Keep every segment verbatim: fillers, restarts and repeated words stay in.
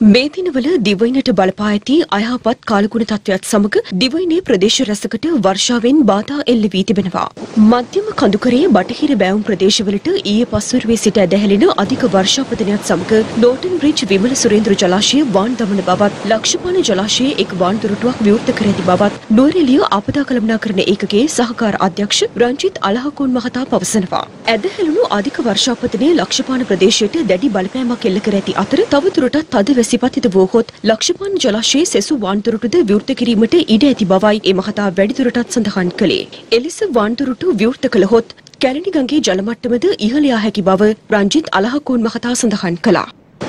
මේ දිනවල දිවයිනට බලපා ඇති අයහපත් කාලගුණ තත්ත්වයක් සමග දිවයිනේ ප්‍රදේශ රැසකට වර්ෂාවෙන් බාධා එල්ල වී තිබෙනවා. මධ්‍යම කඳුකරයේ බටහිර බෑවුම් ප්‍රදේශවලට ඊයේ පස්වරුවේ සිට ඇදහැලෙන අධික වර්ෂාපතනයත් සමග නෝටන් බ්‍රිජ් විමල සුරේන්ද්‍ර ජලාශය වාන් දමන බවත් ලක්ෂපාන ජලාශයේ එක් වාන් දොරටුවක් විවෘත කර ඇති බවත් නුවරඑළිය ආපදා කළමනාකරණ ඒකකයේ සහකාර අධ්‍යක්ෂ රංජිත් අලහකෝන් මහතා පවසනවා. ඇදහැළුණු අධික වර්ෂාපතනයේ ලක්ෂපාන ප්‍රදේශයට දැඩි බලපෑමක් එල්ල කර ඇති අතර තවදුරටත් තද වැසිපතිත වූහොත් ලක්ෂපාන ජලාශයේ සෙසු වාන්දොරටුද විවෘත කිරීමට ඉඩ ඇති බවයි ඒ මහතා වැඩිදුරටත් සඳහන් කළේ. එලෙස වාන්දොරටු විවෘත කළහොත් කැලණි ගඟේ ජල මට්ටමද ඉහළ යා හැකි බව රංජිත් අලහකෝන් මහතා සඳහන් කළා.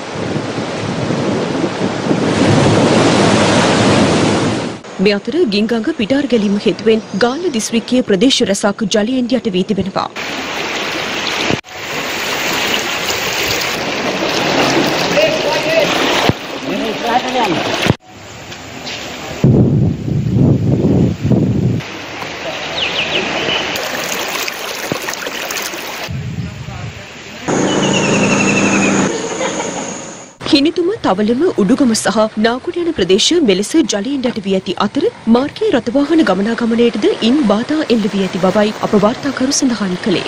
මේ අතර ගින්ගඟ පිටාර ගැලීම හේතුවෙන් ගාල්ල දිස්ත්‍රික්කයේ ප්‍රදේශ රැසක් ජලයෙන් යට වී තිබෙනවා. හිනිතුම තවලම උඩුගම සහ නාකුඩ යන ප්‍රදේශ මෙලෙස ජලයෙන් යට වී ඇති අතර මාර්ගයේ රථවාහන ගමනාගමනයටද ඉන් බාධා එල්ල වී ඇති බවයි අප වාර්තාකරු සඳහන් කළේ.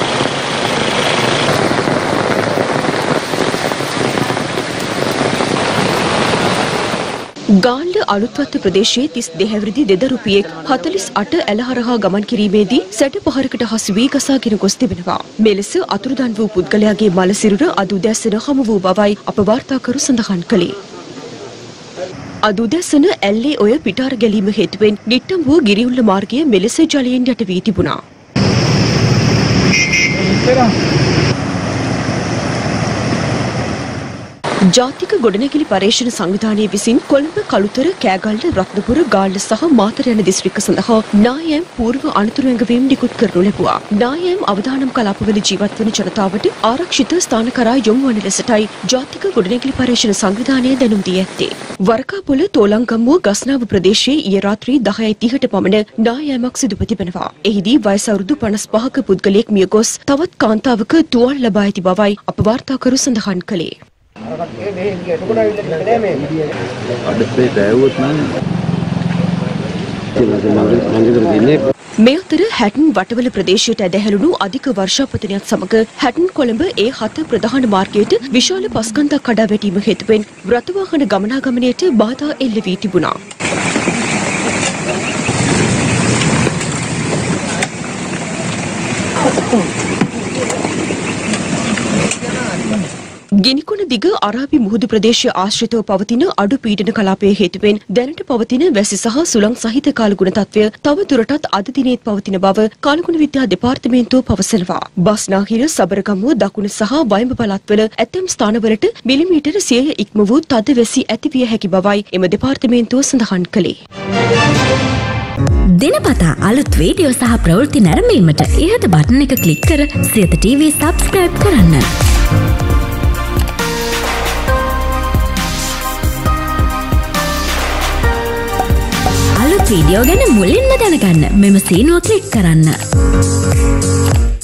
ගාල්ල අලුත්වත්ත ප්‍රදේශයේ තිස් දෙහැවිරිදි දෙදරුපියෙක් හතළිස් අට ඇල හරහා ගමන් කිරීමේදී සැඩ පහරකට හසු වී ගසාගෙන ගොස් තිබෙනවා. මෙලෙස අතුරුදන් වූ පුද්ගලයාගේ මළ සිරුර අද උදැසන හමු වූ බවයි අප වාර්තාකරු සඳහන් කළේ. අද උදැසන ඇල්ලේ ඔය පිටාර ගැලීම හේතුවෙන් නිට්ටඹුව ගිරිඋල්ල මාර්ගය මෙලෙස ජලයෙන් යට වී තිබුණා. ජාතික ගොඩනැගිලි පර්යේෂණ සංවිධානයේ විසින් කොළඹ කළුතර කෑගල්ල රත්නපුර ගාල්ල සහ මාතර යන දිස්ත්‍රික්ක සඳහා නායම් පූර්ව අනතුරු ඇඟවීම් නිකුත් කරනු ලැබුවා. නායම් අවදානම් කලාපවල ජීවත් වන ජනතාවට ආරක්ෂිත ස්ථාන කරා යොමු වන ලෙසටයි ජාතික ගොඩනැගිලි පර්යේෂණ සංවිධානය දැනුම් දී ඇත්තේ. වරකාපොළ තෝලංගම්මුව ගස්නාව ප්‍රදේශයේ ඊයේ රාත්‍රී දහයයි තිහට පමණ නායමක් සිදුව තිබෙනවා. එහිදී වයස අවුරුදු පනස් පහක පුද්ගලයෙක් මිය ගොස් තවත් කාන්තාවක තුවාල ලබා ඇති බවයි අප වාර්තාකරු සඳහන් කළේ. මේ අතර හැටන් වටවල ප්‍රදේශයට ඇදහැළුණු අධික වර්ෂාපතනයත් සමග හැටන් කොළඹ ඒ හත ප්‍රධාන මාර්ගයට විශාල පස්කන්ධක් කඩා වැටීම හේතුවෙන් රථවාහන ගමනාගමනයට බාධා එල්ල වී තිබුණා. ගිනිකොන දිග අරාබි මුහුදු ප්‍රදේශය ආශ්‍රිතව පවතින අඩු පීඩන කලාපයේ හේතුවෙන් දැනට පවතින වැසි සහ සුළං සහිත කාලගුණ තත්ත්වය තව දුරටත් අද දිනේත් පවතින බව කාලගුණ විද්‍යා දෙපාර්තමේන්තුව පවසනවා. බස්නාහිර, සබරගමුව, දකුණ සහ වයඹ පළාත්වල ඇතැම් ස්ථානවලට මිලිමීටර සියය ඉක්ම වූ තද වැසි ඇතිවිය හැකි බවයි එම දෙපාර්තමේන්තුව සඳහන් කළේ. දිනපතා අලුත් වීඩියෝ සහ ප්‍රවෘත්ති නැරඹීමට ඉහත බටන් එක ක්ලික් කර සියත ටීවී සබ්ස්ක්‍රයිබ් කරන්න. වීඩියෝ ගැන මුලින්ම දැනගන්න මෙම සීනුව ක්ලික් කරන්න.